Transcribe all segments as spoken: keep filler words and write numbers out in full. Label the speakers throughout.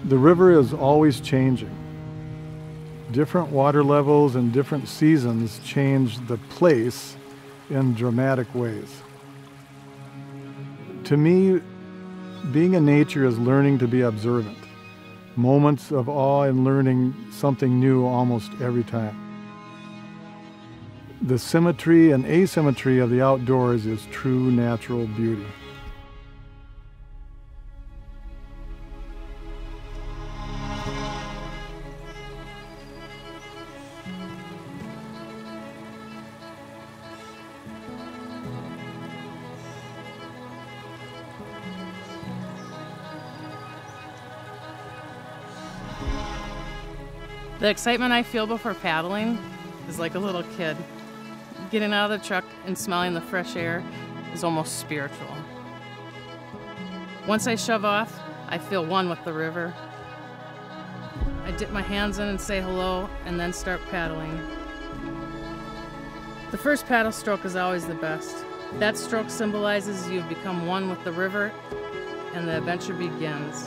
Speaker 1: The river is always changing. Different water levels and different seasons change the place in dramatic ways. To me, being in nature is learning to be observant. Moments of awe and learning something new almost every time. The symmetry and asymmetry of the outdoors is true natural beauty.
Speaker 2: The excitement I feel before paddling is like a little kid. Getting out of the truck and smelling the fresh air is almost spiritual. Once I shove off, I feel one with the river. I dip my hands in and say hello, and then start paddling. The first paddle stroke is always the best. That stroke symbolizes you've become one with the river, and the adventure begins.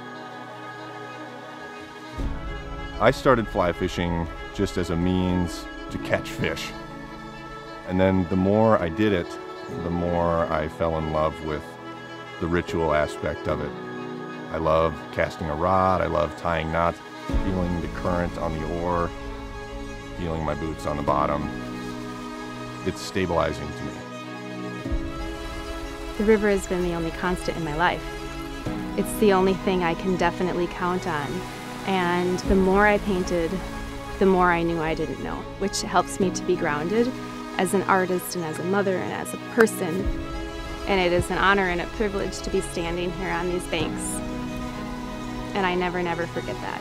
Speaker 3: I started fly fishing just as a means to catch fish. And then the more I did it, the more I fell in love with the ritual aspect of it. I love casting a rod, I love tying knots, feeling the current on the oar, feeling my boots on the bottom. It's stabilizing to me.
Speaker 4: The river has been the only constant in my life. It's the only thing I can definitely count on. And the more I painted, the more I knew I didn't know, which helps me to be grounded as an artist and as a mother and as a person. And it is an honor and a privilege to be standing here on these banks. And I never, never forget that.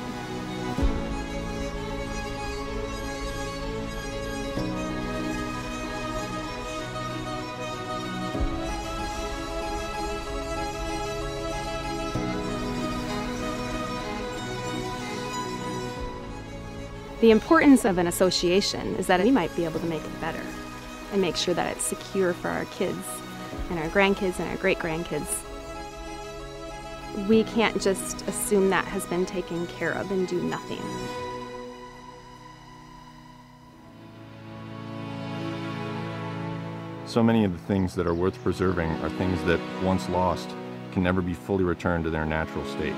Speaker 4: The importance of an association is that we might be able to make it better and make sure that it's secure for our kids and our grandkids and our great-grandkids. We can't just assume that has been taken care of and do nothing.
Speaker 3: So many of the things that are worth preserving are things that, once lost, can never be fully returned to their natural state.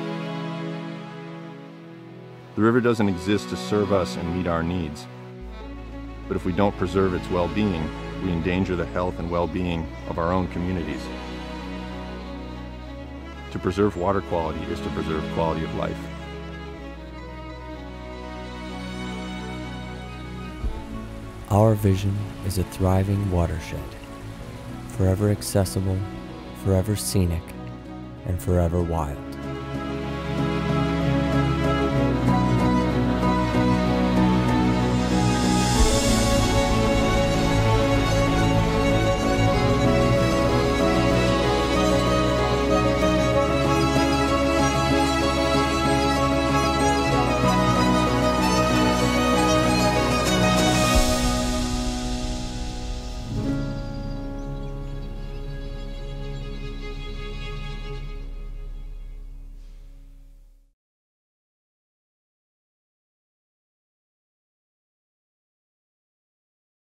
Speaker 3: The river doesn't exist to serve us and meet our needs. But if we don't preserve its well-being, we endanger the health and well-being of our own communities. To preserve water quality is to preserve quality of life.
Speaker 5: Our vision is a thriving watershed, forever accessible, forever scenic, and forever wild.